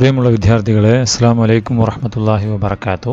പ്രിയമുള്ള വിദ്യാർത്ഥികളെ, അസ്സലാമു അലൈക്കും വറഹ്മത്തുള്ളാഹി വബറകാതുഹു.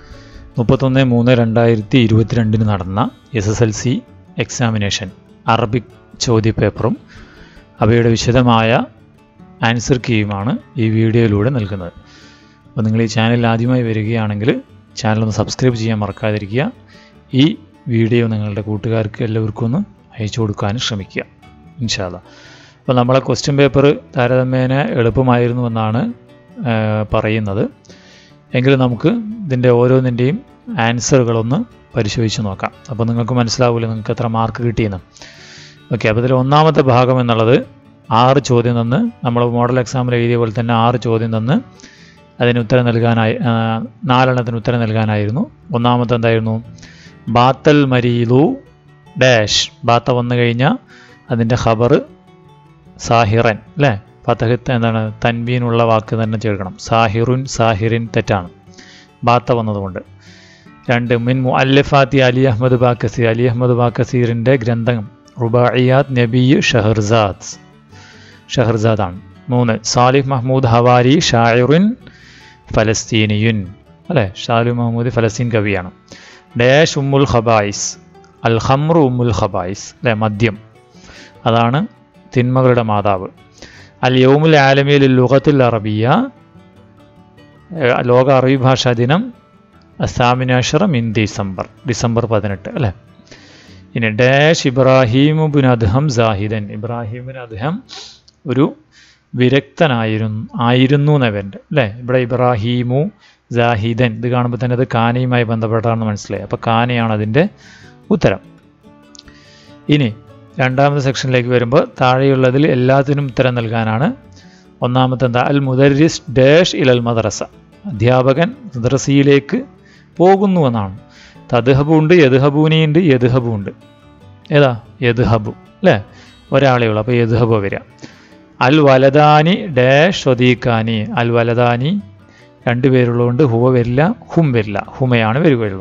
31/3/2022 നടന്ന SSLC എക്സാമിനേഷൻ അറബിക് ചോദ്യപേപ്പറും അവയുടെ വിശദമായ ആൻസർ കീയുമാണ് ഈ വീഡിയോയിലൂടെ നൽകുന്നത്. അപ്പോൾ നിങ്ങൾ ഈ ചാനൽ ആദ്യമായി വരികയാണെങ്കിൽ ചാനലൊന്ന് സബ്സ്ക്രൈബ് ചെയ്യാൻ മറക്കാതിരിക്കുക. ഈ വീഡിയോ നിങ്ങളുടെ കൂട്ടുകാർക്ക് എല്ലാവർക്കും ഒന്ന് അയച്ചു കൊടുക്കാനും ശ്രമിക്കുക ഇൻഷാ അല്ലാഹ്. അപ്പോൾ നമ്മളെ ക്വസ്റ്റ്യൻ പേപ്പർ താരതമ്യേന എളുപ്പമായിരുന്നുവെന്നാണ് പറയുന്നത്. എങ്കിലും നമുക്ക് ഇതിൻ്റെ ഓരോന്നിൻ്റെയും ആൻസറുകളൊന്ന് പരിശോധിച്ച് നോക്കാം. അപ്പോൾ നിങ്ങൾക്ക് മനസ്സിലാവില്ല നിങ്ങൾക്ക് എത്ര മാർക്ക് കിട്ടിയെന്ന്. ഓക്കെ, അപ്പോൾ ഇതിൽ ഒന്നാമത്തെ ഭാഗം എന്നുള്ളത് 6 ചോദ്യം തന്ന്, നമ്മൾ മോഡൽ എക്സാമിൽ എഴുതിയ പോലെ തന്നെ 6 ചോദ്യം തന്ന് അതിന് ഉത്തരം നൽകാനായി 4 എണ്ണത്തിന് ഉത്തരം നൽകാനായിരുന്നു. ഒന്നാമത്തെ എന്തായിരുന്നു? ബാത്തൽ മരീലു ഡാഷ്. ബാത്ത വന്നു കഴിഞ്ഞാൽ അതിൻ്റെ ഖബർ സാഹിറൻ അല്ലേ? ഫതഹത്ത് എന്താണ്? തൻവീനുള്ള വാക്ക് തന്നെ ചേർക്കണം. സാഹിറുൻ, സാഹിറിൻ തെറ്റാണ് ബാത്ത വന്നതുകൊണ്ട്. 2 മിൻ മുഅല്ലിഫാത്തി അലി അഹമ്മദ് ബാക്കസീർ. അലി അഹമ്മദ് ബാക്കസീറിൻ്റെ ഗ്രന്ഥം റുബാഇയാത്ത് നബി ഷഹർസാദ് ആണ്. 3 സാലിഹ് മഹ്മൂദ് ഹവാരി ഷാഇറുൻ ഫലസ്തീനിയുൻ അല്ലേ? ഷാലിഹ് മഹ്മൂദ് ഫലസ്തീൻ കവിയാണ്. ഡാഷ് ഉമ്മുൽ ഖബായിസ്. അൽ ഖംറു ഉമ്മുൽ ഖബായിസ് അല്ലേ? മദ്യം അതാണ് തിന്മകളുടെ മാതാവ്. അൽ യൗമുൽ ആലമി ലിൽ ലുഗത്തുൽ അറബിയ. ലോക അറബി ഭാഷാ ദിനം 18 മിൻ ഡിസംബർ 18 അല്ലേ? ഇനി ഡാഷ് ഇബ്രാഹിം ബിൻ അദ്ഹം സാഹിദൻ. ഇബ്രാഹിം ബിൻ അദ്ഹം ഒരു വിരക്തനായിരുന്നു എന്നവൻ്റെ അല്ലേ? ഇവിടെ ഇബ്രാഹിമു സാഹിദൻ ഇത് കാണുമ്പോൾ തന്നെ അത് കാനയുമായി ബന്ധപ്പെട്ടാണെന്ന് മനസ്സിലായി. അപ്പോൾ കാനയാണ് അതിൻ്റെ ഉത്തരം. ഇനി രണ്ടാമത്തെ സെക്ഷനിലേക്ക് വരുമ്പോൾ താഴെയുള്ളതിൽ എല്ലാത്തിനും ഉത്തരം നൽകാനാണ്. ഒന്നാമത്തെ എന്താ? അൽ മുദരിസ് ഡാഷ് ഇലൽ മദ്രസ. അധ്യാപകൻ മദ്രസയിലേക്ക് പോകുന്നു എന്നാണ്. തദ്ഹബു ഉണ്ട്, യദ്ഹബൂനി ഉണ്ട്, യദ്ഹബു ഉണ്ട്. ഏതാ? യദ്ഹബു അല്ലേ? ഒരാളേ ഉള്ളൂ, അപ്പോൾ യദ്ഹബു വരിക. അൽ വലദാനി ഡാഷ് സ്വദീഖാനി. അൽ വലദാനി 2 പേരുള്ളതുകൊണ്ട് ഹുവ വരില്ല, ഹും വരില്ല, ഹുമയാണ് വരികയുള്ളൂ.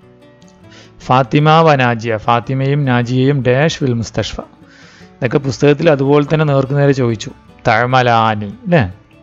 ഫാത്തിമ വ നാജിയ. ഫാത്തിമയും നാജിയയും ഡാഷ് ഫിൽ മുസ്തഷ്ഫ. ഇതൊക്കെ പുസ്തകത്തിൽ അതുപോലെ തന്നെ നേർക്കുനേരെ ചോദിച്ചു. തഅമലാനി അല്ലേ?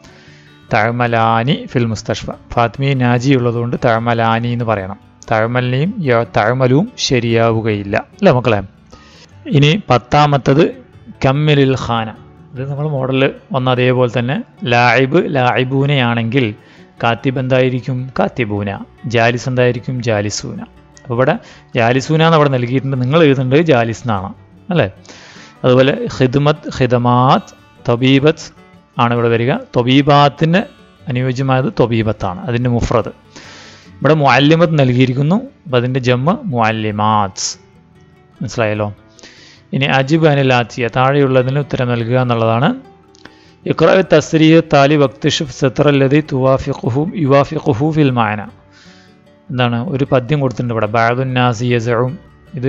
തഅമലാനി ഫിൽ മുസ്തഷ്ഫ. ഫാത്തിമയും നാജിയും ഉള്ളതുകൊണ്ട് തഅമലാനി എന്ന് പറയണം. തഅമലിനെയും തഅമലും ശരിയാവുകയില്ല അല്ലേ മക്കളെ? ഇനി 10ാമത്തത് കമ്മിലിൽ ഖാന. ഇത് നമ്മൾ മോഡലിൽ വന്ന അതേപോലെ തന്നെ ലായിബ് ലായിബൂനയാണെങ്കിൽ കാത്തിബ് എന്തായിരിക്കും? കാത്തിബൂന. ജാലിസ് എന്തായിരിക്കും? ജാലിസൂന. അപ്പോൾ ഇവിടെ ജാലിസൂന എന്ന് അവിടെ നൽകിയിട്ടുണ്ട്, നിങ്ങൾ എഴുതുന്നത് ജാലിസ് എന്നാണ് അല്ലേ? അതുപോലെ ഖിദ്മത്ത്, ഖിദമാത്ത്, തൊബീബത്ത് ആണ് ഇവിടെ വരിക. തൊബീബാത്തിന് അനുയോജ്യമായത് തൊബീബത്താണ്, അതിൻ്റെ മുഫ്രദ്. ഇവിടെ മുഅല്ലിമത്ത് നൽകിയിരിക്കുന്നു, അപ്പോൾ അതിൻ്റെ ജമ്മ് മുഅല്ലിമാത്ത്. മനസ്സിലായല്ലോ? ഇനി അജിബ് അനിൽ ആത്തിയ. താഴെയുള്ളതിന് ഉത്തരം നൽകുക എന്നുള്ളതാണ്. ഇഖ്റ തസ്രീഹ് താലി വക്തിഷ് സത്രല്ലദി യുവാഫിഖുഹു ഫിൽ മാന. എന്താണ്? ഒരു പദ്യം കൊടുത്തിട്ടുണ്ട് ഇവിടെ. ബഅദുൻ നാസി യസഉം. ഇത്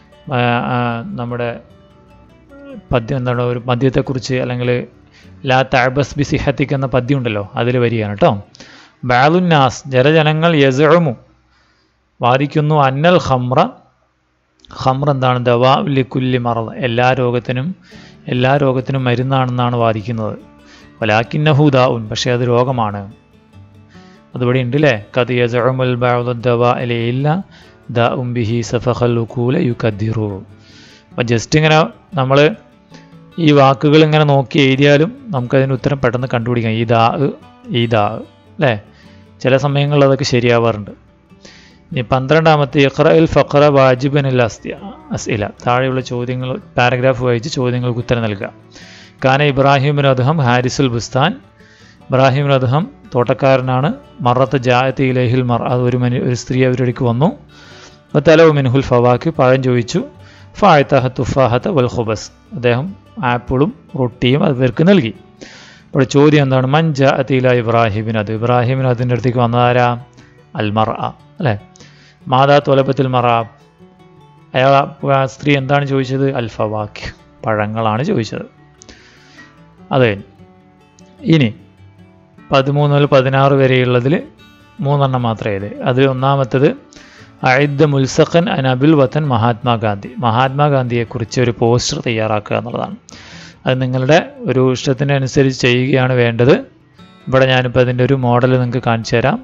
നമ്മുടെ പദ്യം എന്താണ്? ഒരു മദ്യത്തെക്കുറിച്ച് അല്ലെങ്കിൽ ലാ തഅബസ് ബി സിഹത്തിക് എന്ന പദ്യം ഉണ്ടല്ലോ, അതിൽ വരികയാണ് കേട്ടോ. ബഅദുൻ നാസ് ജനങ്ങൾ യസഉമു വാദിക്കുന്നു അന്നൽ ഖംറ. ഖംർ എന്താണ്? ദവാ ലികുല്ലി മറദ്. എല്ലാ രോഗത്തിനും മരുന്നാണെന്നാണ് വാദിക്കുന്നത്. വലാകിന്നഹു ദാഉൻ. പക്ഷേ അത് രോഗമാണ്. അതുപടി ഉണ്ട് അല്ലേ? ഖദ് യസഉമുൽ ബഅദു ദവാ ഇല്ല ദാഉൻ ബിഹി സഫഖൽ ഉഖൂല യുകദ്ദിറു. അപ്പോൾ ജസ്റ്റ് ഇങ്ങനെ നമ്മൾ ഈ വാക്കുകൾ ഇങ്ങനെ നോക്കി എഴുതിയാലും നമുക്കതിന് ഉത്തരം പെട്ടെന്ന് കണ്ടുപിടിക്കാം. ഈ ദാ അല്ലേ? ചില സമയങ്ങളിൽ അതൊക്കെ ശരിയാവാറുണ്ട്. ഇനി 12ാമത്തെ ഇഖ്റഇൽ ഫഖറ വാജിബനിൽ അസ്ഇല. താഴെയുള്ള ചോദ്യങ്ങൾ പാരഗ്രാഫ് വായിച്ച് ചോദ്യങ്ങൾക്ക് ഉത്തരം നൽകുക. കാന ഇബ്രാഹിം ബിൻ അദ്ഹം ഹാരിസുൽ ബുസ്താൻ. ഇബ്രാഹിം ബിൻ അദ്ഹം തോട്ടക്കാരനാണ്. മറത്ത് ജാഅത്ത് ഇലൈഹിൽ മർ. ഒരു സ്ത്രീ അവരിടയ്ക്ക് വന്നു. തലവ് മിൻഹുൽ ഫവാക്ക്. പഴം ചോദിച്ചു. ഫഅതഹ തുഫാഹത വൽ ഖുബസ്. അദ്ദേഹം ആപ്പിളും റൊട്ടിയും അവർക്ക് നൽകി. അപ്പോൾ ചോദ്യം എന്താണ്? മൻ ജാഅത്ത് ഇല ഇബ്രാഹിം ബിൻ അദ്ഹം. ഇബ്രാഹിം ബിൻ അദ്ഹിൻ്റെ അടുത്തേക്ക് വന്നതാരാ? അൽ മർഅ അല്ലേ? മാതാ തൊലബത്തിൽ മറ. അയാൾ സ്ത്രീ എന്താണ് ചോദിച്ചത്? അൽ ഫവാക്ക്, പഴങ്ങളാണ് ചോദിച്ചത്. അതെ. ഇനി 13 മുതൽ 16 വരെയുള്ളതിൽ 3 എണ്ണം മാത്രമേ ഇത്. അതിൽ ഒന്നാമത്തത് അഇദ്ദ മുൽസഖൻ അനബിൽ വതൻ മഹാത്മാഗാന്ധി. മഹാത്മാഗാന്ധിയെക്കുറിച്ച് ഒരു പോസ്റ്റർ തയ്യാറാക്കുക എന്നുള്ളതാണ്. അത് നിങ്ങളുടെ ഒരു ഇഷ്ടത്തിനനുസരിച്ച് ചെയ്യുകയാണ് വേണ്ടത്. ഇവിടെ ഞാനിപ്പോൾ അതിൻ്റെ ഒരു മോഡൽ നിങ്ങൾക്ക് കാണിച്ചു തരാം.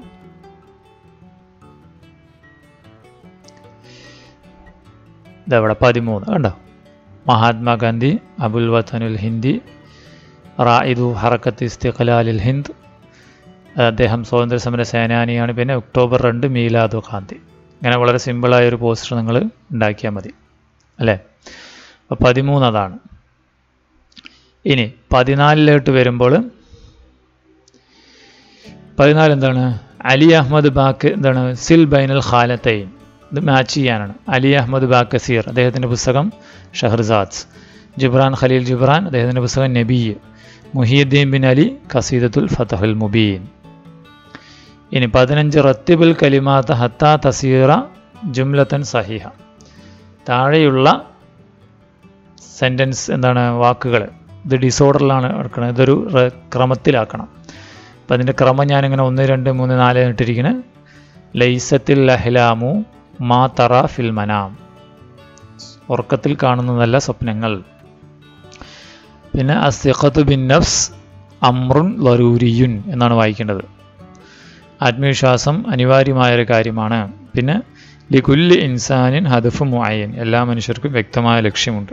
ഇതവിടെ 13 കണ്ടോ. മഹാത്മാഗാന്ധി അബുൽ വത്തനുൽ ഹിന്ദി റായിദു ഹറക്കത്ത് ഇസ്തിഖ്ലാലിൽ ഹിന്ദ്, അദ്ദേഹം സ്വാതന്ത്ര്യ സമര സേനാനിയാണ്. പിന്നെ ഒക്ടോബർ 2 മീലാദു ഗാന്ധി. ഇങ്ങനെ വളരെ സിമ്പിളായൊരു പോസ്റ്റർ നിങ്ങൾ ഉണ്ടാക്കിയാൽ മതി അല്ലേ. അപ്പോൾ 13 അതാണ്. ഇനി 14 വരുമ്പോൾ 14 എന്താണ്? അലി അഹമ്മദ് ബാക്ക് എന്താണ്? സിൽ ബൈനൽ ഖാലത്തൈൻ. ഇത് മാച്ച് ചെയ്യാനാണ്. അലി അഹമ്മദ് ബാക്കസീർ അദ്ദേഹത്തിൻ്റെ പുസ്തകം ഷഹർസാദ്. ജിബ്രാൻ ഖലീൽ ജിബ്രാൻ അദ്ദേഹത്തിൻ്റെ പുസ്തകം നബി. മുഹിയുദ്ദീൻ ബിൻ അലി ഖസീദത്തുൽ ഫതഹുൽ മുബീൻ. ഇനി 15 റത്തിബുൽ കലിമാത്ത് ഹത്താ തസീറ ജുംലത്തൻ സഹിഹ. താഴെയുള്ള സെൻറ്റൻസ് എന്താണ്? വാക്കുകൾ ഇത് ഡിസോർഡറിലാണ് എടുക്കണം. ഇതൊരു ക്രമത്തിലാക്കണം. അപ്പം അതിൻ്റെ ക്രമം ഞാനിങ്ങനെ 1 2 3 4 ഇട്ടിരിക്കുന്നത്. ലൈസത്തിൽ അഹ്ലാമു മാ തറ ഫിൽ മനാം. ഉറക്കത്തിൽ കാണുന്നതല്ല സ്വപ്നങ്ങൾ. പിന്നെ അസ്സിഖത്തു ബിൻ നഫ്സ് അമ്രുൻ ലറൂരിയുൻ എന്നാണ് വായിക്കേണ്ടത്. ആത്മവിശ്വാസം അനിവാര്യമായൊരു കാര്യമാണ്. പിന്നെ ലികുല്ലി ഇൻസാനിൻ ഹദഫ് മുഅയ്യൻ. എല്ലാ മനുഷ്യർക്കും വ്യക്തമായ ലക്ഷ്യമുണ്ട്.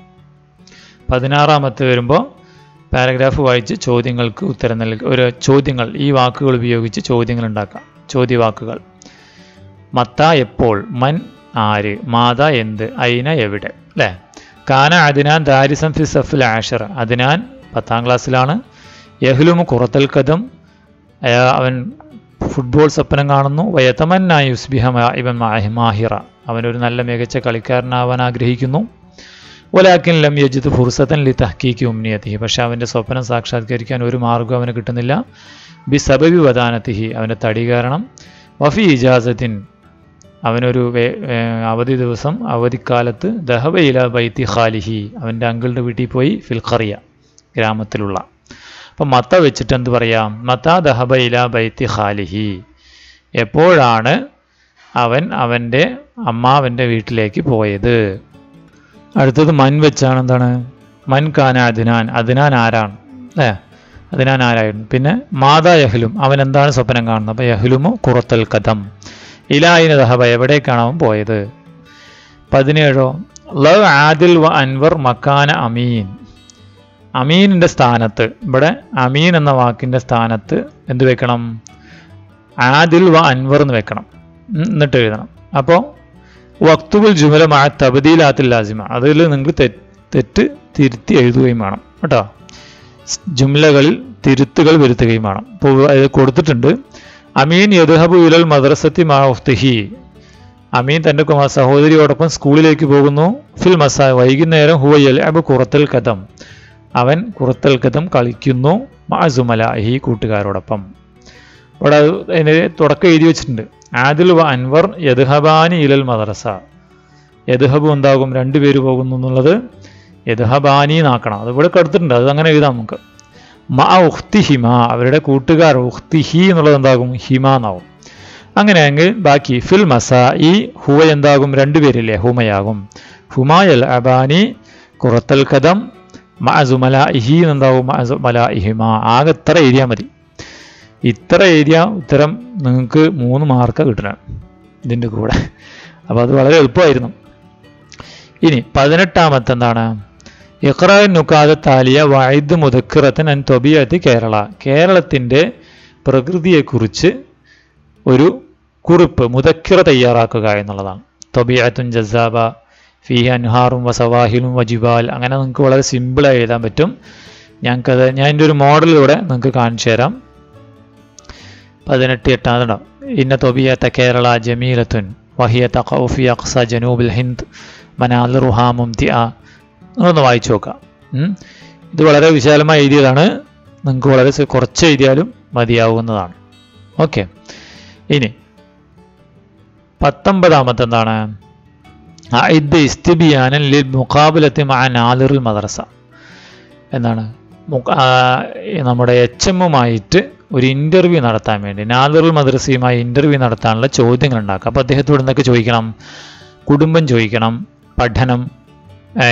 16 വരുമ്പോൾ പാരഗ്രാഫ് വായിച്ച് ചോദ്യങ്ങൾക്ക് ഉത്തരം നൽകുക. ഒരു ചോദ്യങ്ങൾ, ഈ വാക്കുകൾ ഉപയോഗിച്ച് ചോദ്യങ്ങൾ ഉണ്ടാക്കാം. ചോദ്യവാക്കുകൾ. മത്ത എപ്പോൾ, മൻ ആര്, മാത എന്ത്, ഐന എവിടെ അല്ലേ. കാന അദ്നാൻ ദാരിസം ഫി സഫിൽ ആഷർ. അദ്നാൻ 10ാം ക്ലാസ്സിലാണ്. യഹ്ലുമു ഖുറത്തൽ ഖദം. അവൻ ഫുട്ബോൾ സ്വപ്നം കാണുന്നു. വയതമന്ന യുസ്ബിഹ ഇബൻ മാഹിറ. അവനൊരു നല്ല മികച്ച കളിക്കാരനാവാൻ ആഗ്രഹിക്കുന്നു. വലാക്കിൻ ലം യജിദ് ഫുർസത്തൻ ലി തഹ്ഖീഖി ഉംനിയതിഹി. പക്ഷെ അവൻ്റെ സ്വപ്നം സാക്ഷാത്കരിക്കാൻ ഒരു മാർഗ്ഗം അവന് കിട്ടുന്നില്ല. ബി സബബി വദാനത്തിഹി. അവൻ്റെ തടി കാരണം. വഫി ഇജാസത്തിൻ. അവനൊരു അവധി ദിവസം, അവധിക്കാലത്ത് ദഹബ ഇല ബൈത്തി ഖാലിഹി. അവൻ്റെ അങ്കിളുടെ വീട്ടിൽ പോയി. ഫിൽ ഖറിയ, ഗ്രാമത്തിലുള്ള. അപ്പം മത്ത വെച്ചിട്ട് എന്ത് പറയാം? മത്ത ദഹബ ഇല ബൈത്തി ഖാലിഹി. എപ്പോഴാണ് അവൻ അവൻ്റെ അമ്മാവൻ്റെ വീട്ടിലേക്ക് പോയത്. അടുത്തത് മൻ വെച്ചാണ്. എന്താണ്? മൻ കാന അദ്നാൻ. അദ്നാൻ ആരാണ് അല്ലേ. അദ്നാൻ ആരായിരുന്നു. പിന്നെ മാതാ യഹ്ലും. അവൻ എന്താണ് സ്വപ്നം കാണുന്നത്. അപ്പോൾ യഹ്ലുമു ഖുറത്തൽ ഖദം. ഇലായിന ദഹബ. എവിടേക്കാണ് അവൻ പോയത്. 17 ലവ് ആദിൽ വ അൻവർ മക്കാന അമീൻ. അമീനിൻ്റെ സ്ഥാനത്ത്, ഇവിടെ അമീൻ എന്ന വാക്കിൻ്റെ സ്ഥാനത്ത് എന്ത് വെക്കണം? ആദിൽ വ അൻവർ എന്ന് വെക്കണം. എന്നിട്ട് എഴുതണം. അപ്പോൾ വക്തുബുൽ ജുമല മഅ തബ്ദീലാത്തിൽ ലാസിമ. അതിൽ നിങ്ങൾ തെറ്റ് തിരുത്തി എഴുതുകയും വേണം കേട്ടോ. ജുംലകളിൽ തിരുത്തുകൾ വരുത്തുകയും വേണം. ഇപ്പോൾ ഇത് കൊടുത്തിട്ടുണ്ട്. അമീൻ യദ്ഹബു ഇലൽ മദ്രസത്തി മഅ ഉഖ്തിഹി. അമീൻ തൻ്റെ സഹോദരിയോടൊപ്പം സ്കൂളിലേക്ക് പോകുന്നു. ഫിൽ മസാ. വൈകുന്നേരം ഹുവ യൽഅബു ഖുറത്തൽ ഖദം. അവൻ ഖുറത്തൽ ഖദം കളിക്കുന്നു. മഅ സുമലാഇഹി. കൂട്ടുകാരോടൊപ്പം. ഇവിടെ അതിന് തുടക്കം എഴുതി വെച്ചിട്ടുണ്ട്. ആദിൽ വ അൻവർ യദ്ഹബാനി ഇലൽ മദ്രസ. യദ്ഹബു എന്താകും? 2 പേര് പോകുന്നു എന്നുള്ളത് യദ്ഹബാനി എന്നാക്കണം. അത് ഇവിടെ കൊടുത്തിട്ടുണ്ട്. അത് അങ്ങനെ എഴുതാം നമുക്ക്. മഅ ഉഖ്തിഹിമ. അവരുടെ കൂട്ടുകാർ. ഉഖ്തിഹി എന്നുള്ളത് എന്താകും? ഹിമ എന്നാവും. അങ്ങനെയെങ്കിൽ ബാക്കി ഫിൽ മസാ. ഈ ഹുവ എന്താകും? 2 പേരില്ലേ, ഹുമയാകും. ഹുമ യൽഅബാനി ഖുറത്തൽ ഖദം മഅ സുമലാഇഹി എന്താകും? മഅ സുമലാഇഹിമ. ആകെ ഇത്ര എഴുതിയാൽ മതി. ഇത്ര ഏരിയ ഉത്തരം നിങ്ങൾക്ക് 3 മാർക്ക് കിട്ടണം ഇതിൻ്റെ കൂടെ. അപ്പോൾ അത് വളരെ എളുപ്പമായിരുന്നു. ഇനി 18 എന്താണ്? ഇഖ്റാ നുകാദ താലിയ വഇദ് മുദക്കിറത്തൻ അൻ തൊബിയത്തി കേരള. കേരളത്തിൻ്റെ പ്രകൃതിയെക്കുറിച്ച് ഒരു കുറിപ്പ്, മുദക്കിറ തയ്യാറാക്കുക എന്നുള്ളതാണ്. തൊബിയത്തുൻ ജസാബ ഫീഹ അൻഹാറും വസവാഹിലും വജിബാൽ. അങ്ങനെ നിങ്ങൾക്ക് വളരെ സിമ്പിളായി എഴുതാൻ പറ്റും. ഞാൻ എൻ്റെ ഒരു മോഡലിലൂടെ നിങ്ങൾക്ക് കാണിച്ചു തരാം. 18 ഇന്ന തൊബിയത്ത കേരള ജമീലത്തുൻ വഹിയ തഖഉ ഫി അഖ്സ ജനൂബിൽ ഹിന്ദ് മനാലിറുഹാ മുംതിഅ. നിങ്ങളൊന്ന് വായിച്ചു നോക്കാം. ഇത് വളരെ വിശാലമായി എഴുതിയതാണ്. നിങ്ങൾക്ക് വളരെ കുറച്ച് എഴുതിയാലും മതിയാവുന്നതാണ്. ഓക്കെ. ഇനി 19 എന്താണ്? അഇദ് ഇസ്തിബിയാനൻ ലിൽ മുഖാബലത്തി മഅ നാലിറുൽ മദ്രസ. എന്താണ്? നമ്മുടെ HM-മായിട്ട് ഒരു ഇൻ്റർവ്യൂ നടത്താൻ വേണ്ടി, നാദിറുൽ മദ്രസയുമായി ഇൻ്റർവ്യൂ നടത്താനുള്ള ചോദ്യങ്ങൾ ഉണ്ടാക്കുക. അപ്പോൾ അദ്ദേഹത്തോട് എന്തൊക്കെ ചോദിക്കണം? കുടുംബം ചോദിക്കണം, പഠനം,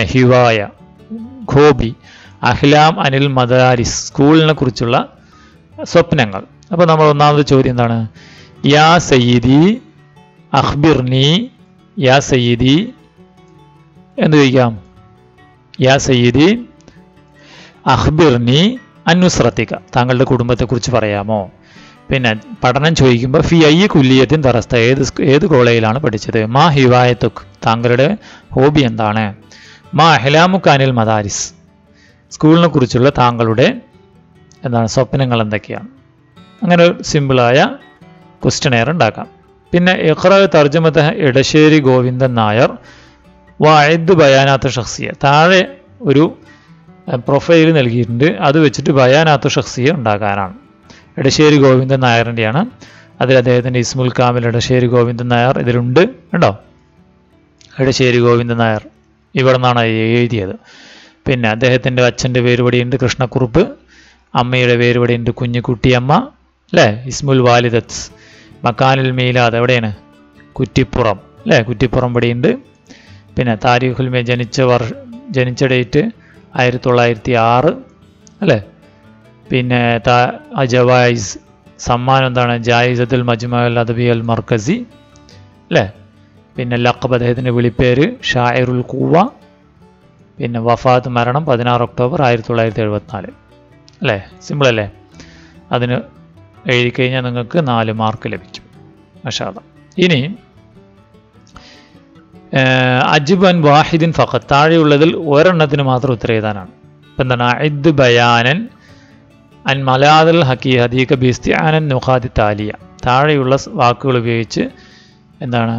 ഹിവായ, ഖോബി, അഹ്ലാം അനിൽ മദാരിസ്, സ്കൂളിനെ കുറിച്ചുള്ള സ്വപ്നങ്ങൾ. അപ്പോൾ നമ്മൾ ഒന്നാമത്തെ ചോദ്യം എന്താണ്? യാ സയ്യിദി അഖ്ബിർനി, യാ സയ്യിദി എന്ത് ചോദിക്കാം? യാ സയ്യിദി അഖ്ബിർനി അന്നുസ്രത്തിക, താങ്കളുടെ കുടുംബത്തെക്കുറിച്ച് പറയാമോ? പിന്നെ പഠനം ചോദിക്കുമ്പോൾ ഫി ഐ കുല്ലിയത്തിൻ തറസ്ത, ഏത് കോളേജിലാണ് പഠിച്ചത്? മാ ഹിവായത്തുക്, താങ്കളുടെ ഹോബി എന്താണ്? മാ അഹ്ലാമുക്കാനിൽ മദാരിസ്, സ്കൂളിനെ കുറിച്ചുള്ള താങ്കളുടെ എന്താണ് സ്വപ്നങ്ങൾ എന്തൊക്കെയാണ്? അങ്ങനെ ഒരു സിമ്പിളായ ക്വസ്റ്റ്യനെയർ ഉണ്ടാക്കാം. പിന്നെ ഇഖ്റ തർജമത എടശ്ശേരി ഗോവിന്ദൻ നായർ വഅദ് ബയാനാത്ത് ഷഖ്സിയ, താഴെ ഒരു പ്രൊഫൈൽ നൽകിയിട്ടുണ്ട്, അത് വെച്ചിട്ട് ബയാനാത്ത് ഷഖ്സിയ ഉണ്ടാക്കാനാണ്. എടശ്ശേരി ഗോവിന്ദൻ നായറിൻ്റെയാണ്. അതിൽ അദ്ദേഹത്തിൻ്റെ ഇസ്മുൽ കാമിൽ എടശ്ശേരി ഗോവിന്ദൻ നായർ ഇതിലുണ്ട്, ഉണ്ടോ? എടശ്ശേരി ഗോവിന്ദൻ നായർ ഇവിടെ നിന്നാണ് എഴുതിയത്. പിന്നെ അദ്ദേഹത്തിൻ്റെ അച്ഛൻ്റെ പേര് ഇവിടെയുണ്ട്, കൃഷ്ണക്കുറുപ്പ്. അമ്മയുടെ പേര് ഇവിടെയുണ്ട്, കുഞ്ഞിക്കുട്ടിയമ്മ, അല്ലേ? ഇസ്മുൽ വാലിദത്ത് മക്കാനുൽ മീലാദ് എവിടെയാണ്? കുറ്റിപ്പുറം, അല്ലേ? കുറ്റിപ്പുറം ഇവിടെയുണ്ട്. പിന്നെ താരിഖുൽ മേ ജനിച്ച ഡേറ്റ് 1906, അല്ലേ? പിന്നെ ജവായിസ് സമ്മാനം എന്താണ്? ജായിസത്തുൽ മജ്മഅൽ അദബി അൽ മർക്കസി, അല്ലേ? പിന്നെ ലഖബ് അദ്ദേഹത്തിൻ്റെ വിളിപ്പേര് ഷാഇറുൽ ഖുവ. പിന്നെ വഫാത്ത് മരണം 16 ഒക്ടോബർ 1974, അല്ലേ? സിമ്പിൾ അല്ലേ? അതിന് എഴുതി കഴിഞ്ഞാൽ നിങ്ങൾക്ക് 4 മാർക്ക് ലഭിക്കും. മാഷാ അല്ലാഹ്. ഇനി അജ്ബ് അൻ വാഹിദിൻ ഫഖത്ത്, താഴെയുള്ളതിൽ ഒരെണ്ണത്തിന് മാത്രം ഉത്തരം എഴുതാനാണ്. ഇപ്പം എന്താണ്? അഇദ് ബയാനൻ അൻ മലാദൽ ഹക്കി ഹദീക ബിസ്തിആനൻ നുഖാദി താലിയ, താഴെയുള്ള വാക്കുകൾ ഉപയോഗിച്ച് എന്താണ്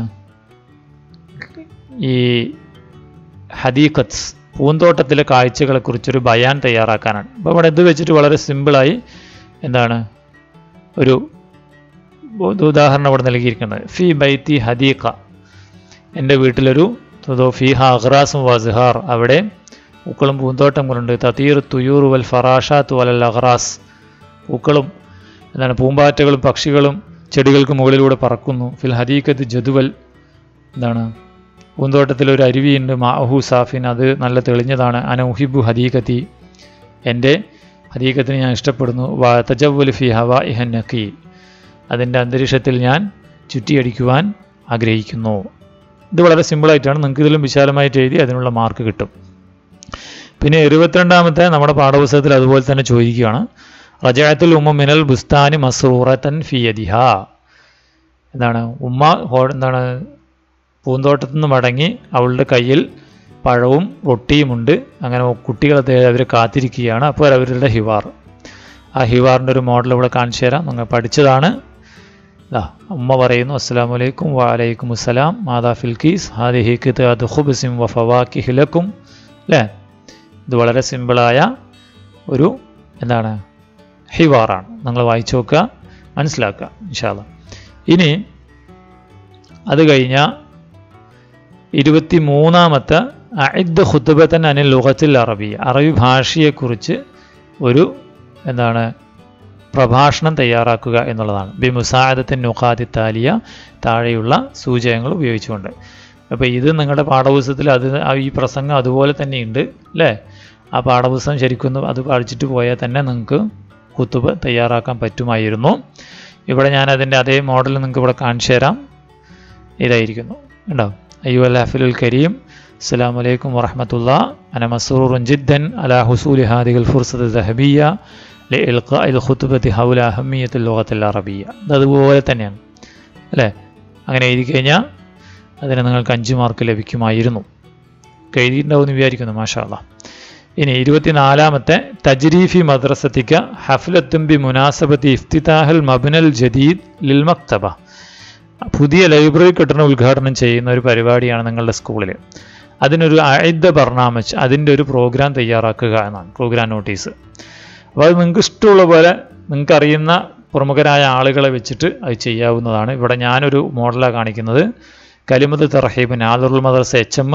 ഈ ഹദീഖത്ത് പൂന്തോട്ടത്തിലെ കാഴ്ചകളെക്കുറിച്ചൊരു ബയാൻ തയ്യാറാക്കാനാണ്. അപ്പോൾ ഇവിടെ ഇത് വെച്ചിട്ട് വളരെ സിമ്പിളായി എന്താണ് ഒരു ഉദാഹരണം ഇവിടെ നൽകിയിരിക്കുന്നത്. ഫി ബൈത്തി ഹദീഖ, എൻ്റെ വീട്ടിലൊരു ഫീഹ അഖ്റാസും വസ്ഹാർ, അവിടെ പൂക്കളും പൂന്തോട്ടങ്ങളുണ്ട്. തതീർ തുയൂർ വൽ ഫറാഷാത്ത് വലൽ അഖ്റാസ്, പൂക്കളും എന്താണ് പൂമ്പാറ്റകളും പക്ഷികളും ചെടികൾക്ക് മുകളിലൂടെ പറക്കുന്നു. ഫിൽ ഹദീഖത്ത് ജദുവൽ, എന്താണ് പൂന്തോട്ടത്തിലൊരു അരുവിയുണ്ട്. മാഹു സാഫിൻ, അത് നല്ല തെളിഞ്ഞതാണ്. അന ഉഹിബു ഹദീഖത്തി, എൻ്റെ ഹദീഖത്തിന് ഞാൻ ഇഷ്ടപ്പെടുന്നു. തജവ്വൽ ഫി ഹവാ ഇഹൻ നഖി, അതിൻ്റെ അന്തരീക്ഷത്തിൽ ഞാൻ ചുറ്റിയടിക്കുവാൻ ആഗ്രഹിക്കുന്നു. ഇത് വളരെ സിമ്പിളായിട്ടാണ്, നിങ്ങൾക്ക് ഇതിലും വിശാലമായിട്ട് എഴുതി അതിനുള്ള മാർക്ക് കിട്ടും. പിന്നെ 22ാമത്തെ നമ്മുടെ പാഠപുസ്തകത്തിൽ അതുപോലെ തന്നെ ചോദിക്കുകയാണ്. റജഅത്തുൽ ഉമ്മ മിനൽ ബുസ്താനി മസ്റൂറത്തൻ ഫി യദിഹ, എന്താണ് ഉമ്മ എന്താണ് പൂന്തോട്ടത്തിൽ നിന്ന് മടങ്ങി അവളുടെ കയ്യിൽ പഴവും റൊട്ടിയുമുണ്ട്. അങ്ങനെ കുട്ടികളെ അവരെ കാത്തിരിക്കുകയാണ്. അപ്പോൾ അവരുടെ ഹിവാർ, ആ ഹിവാറിൻ്റെ ഒരു മോഡൽ ഇവിടെ കാണിച്ചു തരാം. നിങ്ങൾ പഠിച്ചതാണ്. ഉമ്മ പറയുന്നു, അസ്സലാമു അലൈക്കും വഅലൈക്കും അസ്സലാം, മാദാ ഫിൽ കീസ് ഹാദിഹി ഖിത്അതു ഖുബ്സിൻ വഫവാകിഹി ലക്കും, അല്ലേ? ഇത് വളരെ സിമ്പിളായ ഒരു എന്താണ് ഹിവാറാണ്. നിങ്ങൾ വായിച്ചു നോക്കുക, മനസ്സിലാക്കുക ഇൻഷാ അല്ലാഹ്. ഇനി അത് കഴിഞ്ഞാൽ 23ാമത്തെ അഇദ് ഖുത്ബത്തൻ അനിൽ ലുഗത്തിൽ അറബിയ, അറബി ഭാഷയെക്കുറിച്ച് ഒരു എന്താണ് പ്രഭാഷണം തയ്യാറാക്കുക എന്നുള്ളതാണ്. ബി മുസാഅദത്തിൻ നുഖാതി താലിയ, താഴെയുള്ള സൂചകങ്ങൾ ഉപയോഗിച്ചുകൊണ്ട്. അപ്പോൾ ഇത് നിങ്ങളുടെ പാഠപുസ്തകത്തിൽ ഈ പ്രസംഗം അതുപോലെ തന്നെയുണ്ട്, അല്ലേ? ആ പാഠപുസ്തകം ശരിക്കും അത് പഠിച്ചിട്ട് പോയാൽ തന്നെ നിങ്ങൾക്ക് ഖുത്ബ തയ്യാറാക്കാൻ പറ്റുമായിരുന്നു. ഇവിടെ ഞാൻ അതിൻ്റെ അതേ മോഡൽ നിങ്ങൾക്ക് ഇവിടെ കാണിച്ചു തരാം. ഇതായിരിക്കുന്നു, ഉണ്ടാവും. അയ്യുൽ ഹഫിലുൽ കരീം, അസ്സലാമു അലൈക്കും വറഹ്മത്തുള്ളാഹി, അന മസ്റൂറുൻ ജിദ്ദൻ അലാ ഹുസൂലി ഹാദിഹിൽ ഫുർസത്തി ദഹബിയ്യ ലിഇൽഖാഇൽ ഖുത്ബത്തി ഹൗല അഹമ്മിയത്തിൽ ലുഗത്തിൽ അറബിയ്യ. അതുപോലെ തന്നെയാണ്, അല്ലേ? അങ്ങനെ എഴുതി കഴിഞ്ഞാൽ അതിന് നിങ്ങൾക്ക് 5 മാർക്ക് ലഭിക്കുമായിരുന്നു. എഴുതിയിട്ടുണ്ടാവുമെന്ന് വിചാരിക്കുന്നു. മാഷാ അല്ലാഹ്. ഇനി 24ാമത്തെ തജ്രീഫി മദ്രസത്തിക്ക ഹഫ്ലത്തും ബി മുനാസബത്തി ഇഫ്തിതാഹൽ മബ്നൽ ജദീദ് ലിൽ മക്തബ, പുതിയ ലൈബ്രറി കെട്ടിടം ഉദ്ഘാടനം ചെയ്യുന്ന ഒരു പരിപാടിയാണ് നിങ്ങളുടെ സ്കൂളിൽ. അതിനൊരു അഇദ് ബർനാമജ്, അതിൻ്റെ ഒരു പ്രോഗ്രാം തയ്യാറാക്കുക എന്നാണ്, പ്രോഗ്രാം നോട്ടീസ്. അപ്പോൾ അത് നിങ്ങൾക്ക് ഇഷ്ടമുള്ള പോലെ നിങ്ങൾക്ക് അറിയുന്ന പ്രമുഖരായ ആളുകളെ വെച്ചിട്ട് അത് ചെയ്യാവുന്നതാണ്. ഇവിടെ ഞാനൊരു മോഡലാണ് കാണിക്കുന്നത്. കലിമത്ത് തർഹീബ് നാദറുൽ മദ്രസ HM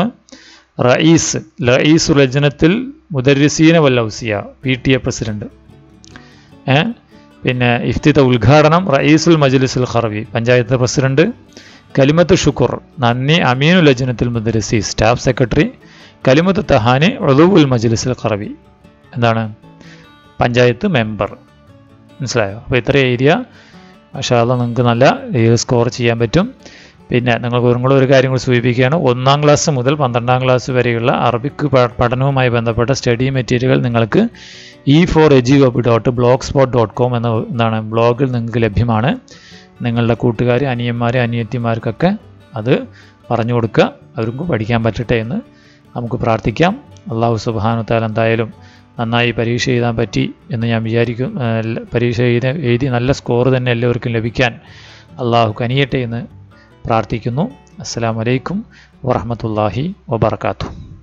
റഈസ് ലജ്നത്തിൽ മുദർരിസീന വല്ലൗസിയ PTA പ്രസിഡന്റ്. പിന്നെ ഇഫ്തിത ഉദ്ഘാടനം റഈസുൽ മജ്ലിസുൽ ഖറവി പഞ്ചായത്ത് പ്രസിഡന്റ്. കലിമത്ത് ഷുക്ർ നന്ദി അമീനു ലജ്നത്തിൽ മുദർരിസി സ്റ്റാഫ് സെക്രട്ടറി. കലിമത്ത് തഹാനി ഉദുവുൽ മജ്ലിസുൽ ഖറവി എന്താണ് പഞ്ചായത്ത് മെമ്പർ. മനസ്സിലായോ? അപ്പോൾ ഇത്ര ഏരിയ മാഷാ അല്ലാഹ് നിങ്ങൾക്ക് നല്ല സ്കോർ ചെയ്യാൻ പറ്റും. പിന്നെ നിങ്ങളൊരു കാര്യം കൂടി സൂചിപ്പിക്കുകയാണ്, 1ാം ക്ലാസ് മുതൽ 12ാം ക്ലാസ് വരെയുള്ള അറബിക് പഠനവുമായി ബന്ധപ്പെട്ട സ്റ്റഡി മെറ്റീരിയലുകൾ നിങ്ങൾക്ക് e4eduhub.blogspot.com എന്താണ് ബ്ലോഗിൽ നിങ്ങൾക്ക് ലഭ്യമാണ്. നിങ്ങളുടെ കൂട്ടുകാർ, അനിയന്മാർ, അനിയത്തിമാർക്കൊക്കെ അത് പറഞ്ഞു കൊടുക്കുക, അവർക്ക് പഠിക്കാൻ പറ്റട്ടെ എന്ന് നമുക്ക് പ്രാർത്ഥിക്കാം. അള്ളാഹു സുബ്ഹാനഹു വ തആല എന്തായാലും നന്നായി പരീക്ഷ എഴുതാൻ പറ്റി എന്ന് ഞാൻ വിചാരിക്കും. പരീക്ഷ എഴുതി നല്ല സ്കോർ തന്നെ എല്ലാവർക്കും ലഭിക്കാൻ അള്ളാഹു കനിയട്ടെ എന്ന് പ്രാർത്ഥിക്കുന്നു. അസ്സലാമു അലൈക്കും വറഹ്മത്തുള്ളാഹി വബറകാതുഹു.